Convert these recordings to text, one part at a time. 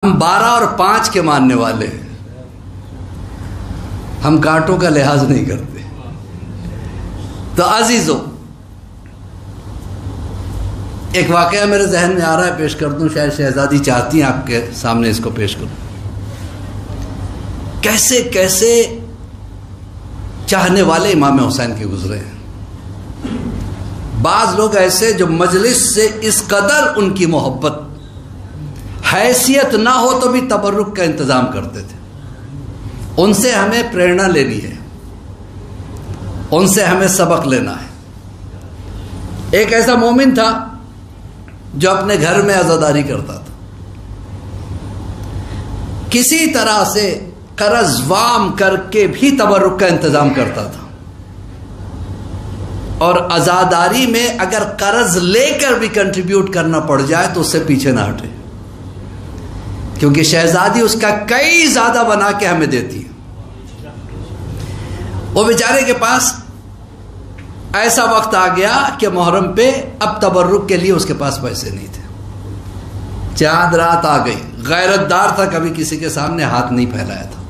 हम 12 और 5 के मानने वाले हैं, हम कांटों का लिहाज नहीं करते। तो अजीजों, एक वाकया मेरे जहन में आ रहा है, पेश कर दूं, शायद शहजादी चाहती हैं आपके सामने इसको पेश करूं। कैसे कैसे चाहने वाले इमाम हुसैन के गुजरे हैं। बाज लोग ऐसे जो मजलिस से इस कदर उनकी मोहब्बत, हैसियत ना हो तो भी तबर्रुक का इंतजाम करते थे। उनसे हमें प्रेरणा लेनी है, उनसे हमें सबक लेना है। एक ऐसा मोमिन था जो अपने घर में अज़ादारी करता था, किसी तरह से कर्ज वाम करके भी तबर्रुक का इंतजाम करता था, और अज़ादारी में अगर कर्ज लेकर भी कंट्रीब्यूट करना पड़ जाए तो उससे पीछे ना हटे, क्योंकि शहजादी उसका कई ज्यादा बना के हमें देती है। वो बेचारे के पास ऐसा वक्त आ गया कि मुहर्रम पे अब तबर्रुक के लिए उसके पास पैसे नहीं थे। चांद रात आ गई, गैरतदार था, कभी किसी के सामने हाथ नहीं फैलाया था।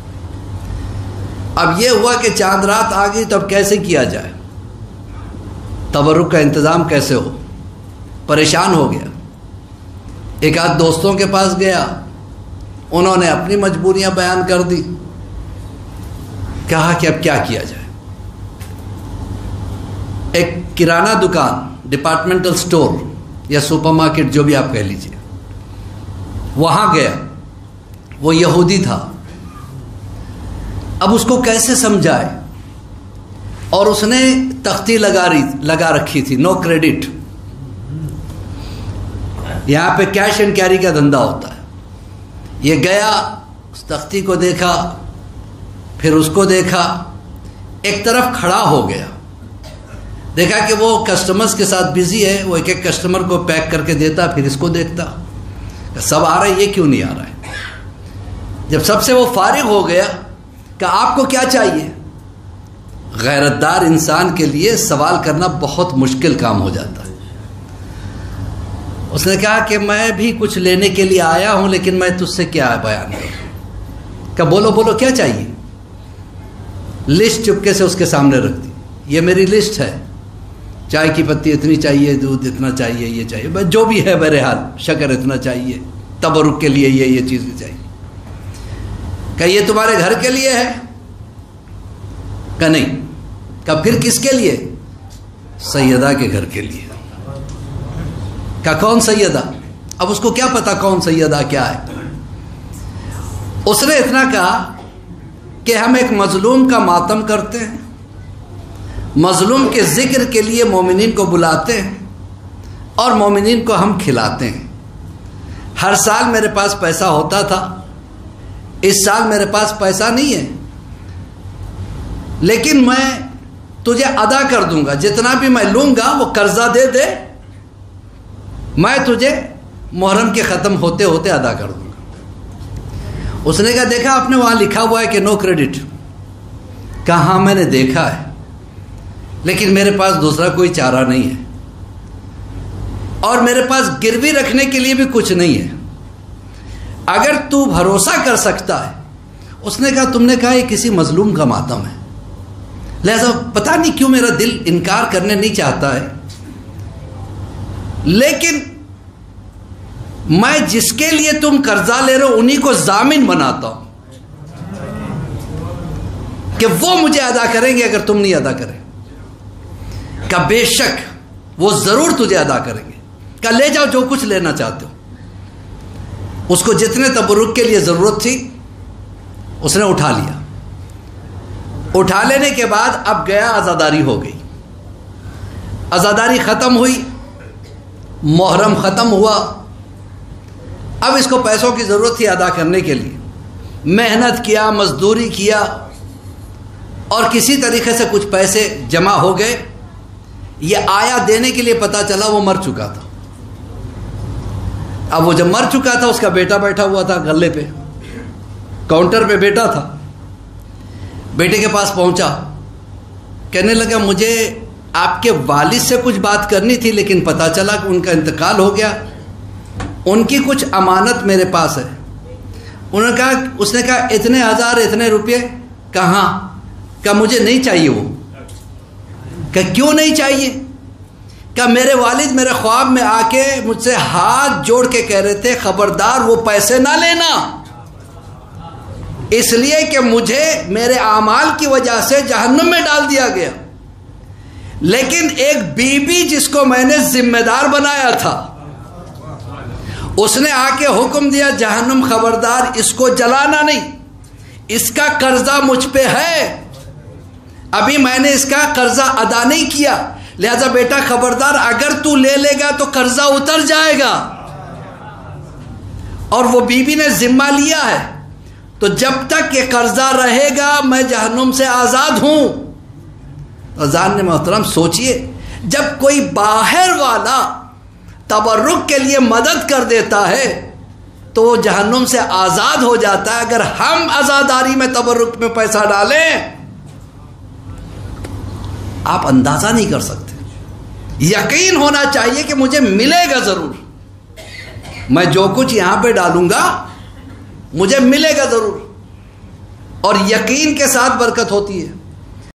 अब यह हुआ कि चांद रात आ गई, तो अब कैसे किया जाए, तबर्रुक का इंतजाम कैसे हो, परेशान हो गया। एक आध दोस्तों के पास गया, उन्होंने अपनी मजबूरियां बयान कर दी, कहा कि अब क्या किया जाए। एक किराना दुकान, डिपार्टमेंटल स्टोर या सुपरमार्केट जो भी आप कह लीजिए, वहां गया। वो यहूदी था, अब उसको कैसे समझाए, और उसने तख्ती लगा रखी थी, नो क्रेडिट। यहां पे कैश एंड कैरी का धंधा होता है। ये गया, उस तख्ती को देखा, फिर उसको देखा, एक तरफ खड़ा हो गया, देखा कि वो कस्टमर्स के साथ बिजी है, वो एक एक कस्टमर को पैक करके देता, फिर इसको देखता, सब आ रहा है, ये क्यों नहीं आ रहा है। जब सबसे वो फारिग हो गया, कि आपको क्या चाहिए। गैरतदार इंसान के लिए सवाल करना बहुत मुश्किल काम हो जाता है। उसने कहा कि मैं भी कुछ लेने के लिए आया हूं, लेकिन मैं तुझसे क्या बयान करूं। क्या, बोलो बोलो क्या चाहिए। लिस्ट चुपके से उसके सामने रख दी, ये मेरी लिस्ट है, चाय की पत्ती इतनी चाहिए, दूध इतना चाहिए, ये चाहिए, बस जो भी है बहरहाल, शक्कर इतना चाहिए, तबरुक के लिए ये चीज़ चाहिए। क्या ये तुम्हारे घर के लिए है। क्या नहीं। क्या फिर किसके लिए। सैयदा के घर के लिए। क्या कौन सैयदा। अब उसको क्या पता कौन सैयदा क्या है। उसने इतना कहा कि हम एक मजलूम का मातम करते हैं, मजलूम के जिक्र के लिए मोमिनीन को बुलाते हैं और मोमिनीन को हम खिलाते हैं। हर साल मेरे पास पैसा होता था, इस साल मेरे पास पैसा नहीं है, लेकिन मैं तुझे अदा कर दूंगा, जितना भी मैं लूंगा वो कर्जा दे दे, मैं तुझे मुहर्रम के ख़त्म होते होते अदा कर दूंगा। उसने कहा देखा आपने वहाँ लिखा हुआ है कि नो क्रेडिट। कहा हाँ मैंने देखा है, लेकिन मेरे पास दूसरा कोई चारा नहीं है और मेरे पास गिरवी रखने के लिए भी कुछ नहीं है, अगर तू भरोसा कर सकता है। उसने कहा तुमने कहा ये किसी मजलूम का मातम है, लिहाजा पता नहीं क्यों मेरा दिल इनकार करने नहीं चाहता है, लेकिन मैं जिसके लिए तुम कर्जा ले रहे हो उन्हीं को जामिन बनाता हूं कि वो मुझे अदा करेंगे अगर तुम नहीं अदा करें। का बेशक वो जरूर तुझे अदा करेंगे। का ले जाओ जो कुछ लेना चाहते हो। उसको जितने तबरुक के लिए जरूरत थी उसने उठा लिया। उठा लेने के बाद अब गया, आज़ादारी हो गई, आज़ादारी खत्म हुई, मुहर्रम खत्म हुआ। अब इसको पैसों की जरूरत थी अदा करने के लिए। मेहनत किया, मजदूरी किया और किसी तरीके से कुछ पैसे जमा हो गए। ये आया देने के लिए, पता चला वो मर चुका था। अब वो जब मर चुका था उसका बेटा बैठा हुआ था गले पे, काउंटर पे बेटा था। बेटे के पास पहुंचा, कहने लगा मुझे आपके वालिद से कुछ बात करनी थी, लेकिन पता चला कि उनका इंतकाल हो गया, उनकी कुछ अमानत मेरे पास है, उन्होंने कहा, उसने कहा इतने हजार इतने रुपये कहाँ? क्या मुझे नहीं चाहिए वो? क्या क्यों नहीं चाहिए? क्या मेरे वालिद मेरे ख्वाब में आके मुझसे हाथ जोड़ के कह रहे थे खबरदार वो पैसे ना लेना, इसलिए कि मुझे मेरे आमाल की वजह से जहन्नुम में डाल दिया गया। लेकिन एक बीबी जिसको मैंने जिम्मेदार बनाया था, उसने आके हुक्म दिया जहन्नुम खबरदार इसको जलाना नहीं, इसका कर्जा मुझ पे है, अभी मैंने इसका कर्जा अदा नहीं किया, लिहाजा बेटा खबरदार अगर तू ले लेगा तो कर्जा उतर जाएगा। और वो बीबी ने जिम्मा लिया है, तो जब तक ये कर्जा रहेगा मैं जहन्नुम से आजाद हूं। अजान ने मोहतरम सोचिए, जब कोई बाहर वाला तबर्रुक के लिए मदद कर देता है तो वो जहन्नुम से आजाद हो जाता है। अगर हम आजादारी में तबर्रुक में पैसा डालें, आप अंदाजा नहीं कर सकते। यकीन होना चाहिए कि मुझे मिलेगा जरूर, मैं जो कुछ यहां पे डालूंगा मुझे मिलेगा जरूर, और यकीन के साथ बरकत होती है।